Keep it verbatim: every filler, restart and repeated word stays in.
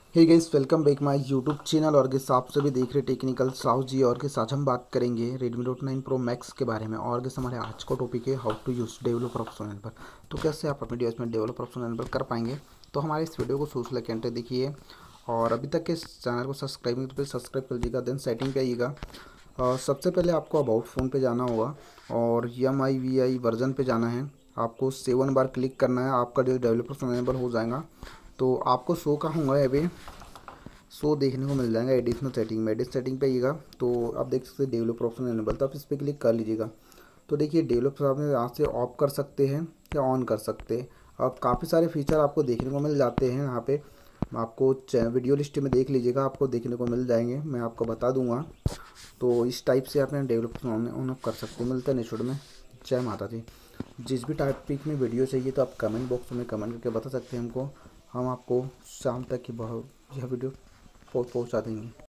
Hey guys, welcome back my YouTube channel. और किस आप सभी देख रहे टेक्निकल साहु जी। और किस आज हम बात करेंगे Redmi Note nine Pro Max के बारे में। और किस हमारे आज का टॉपिक है how to use developer option enable. तो कैसे आप अपने डिवाइस में डेवलपर ऑप्शन एनेबल कर पाएंगे। तो हमारे इस वीडियो को शुरू से लेकर अंत तक देखिए। और अभी तक के इस चैनल को सब्सक्राइब नहीं तो सब्सक्राइब कर लीजिएगा। देन सेटिंग पे आइएगा। और सबसे पहले आपको अबाउट फ़ोन पे जाना होगा और M I U I version पे जाना है। आपको सेवन बार क्लिक करना है, आपका जो डेवलपर ऑप्शन एनेबल हो जाएगा। तो आपको शो का होगा अभी सो देखने को मिल जाएगा एडिशनल सेटिंग में। एडिशनल सेटिंग पे आइएगा तो आप देख सकते हैं डेवलपर ऑप्शन एनेबल, तो आप इस पर क्लिक कर लीजिएगा। तो देखिए डेवलपर आप यहाँ से ऑफ कर सकते हैं या ऑन कर सकते हैं। अब काफ़ी सारे फीचर आपको देखने को मिल जाते हैं यहाँ पे। आपको वीडियो लिस्ट में देख लीजिएगा, आपको देखने को मिल जाएंगे, मैं आपको बता दूंगा। तो इस टाइप से आप डेवलपर ऑन ऑन ऑफ कर सकते हैं। मिलता है नेक्स्ट वीडियो में। जय माता दी। जिस भी टॉपिक में वीडियो चाहिए तो आप कमेंट बॉक्स में कमेंट करके बता सकते हैं हमको। हम आपको शाम तक की बहुत यह वीडियो पहुँचा देंगे।